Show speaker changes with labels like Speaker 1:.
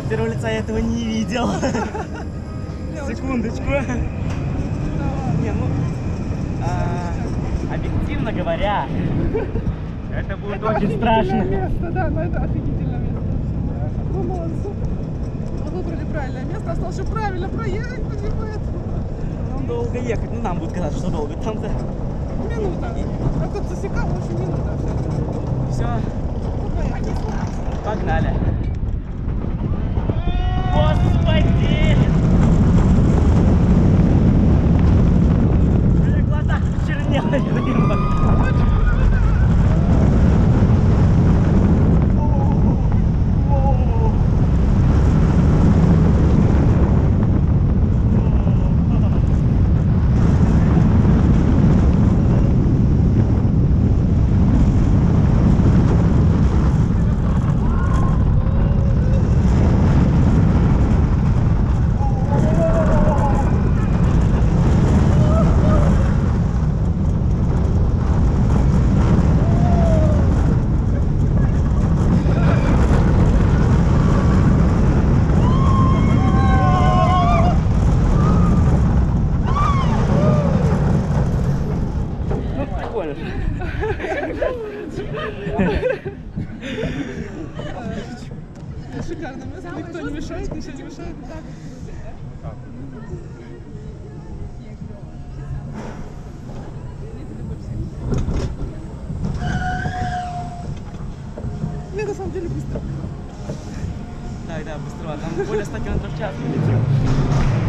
Speaker 1: От первого лица я этого не видел. Секундочку. Не, ну, объективно говоря, это будет очень страшно.
Speaker 2: Место, да, но это офигительное место. Вы молодцы. Вы выбрали правильное место, осталось еще правильно проехать, понимаете?
Speaker 1: Нам долго ехать, ну нам будет казаться, что долго. Там-то
Speaker 2: Минута. А тут засекал, в общем, минута.
Speaker 1: все.
Speaker 2: Ну, поехали.
Speaker 1: Погнали. Господи! У меня глаза чернеют.
Speaker 2: Шикарное место, никто не мешает, ничего не мешает. Мне на самом деле быстро.
Speaker 1: Да, быстро. Там более 100 км в час мы летим.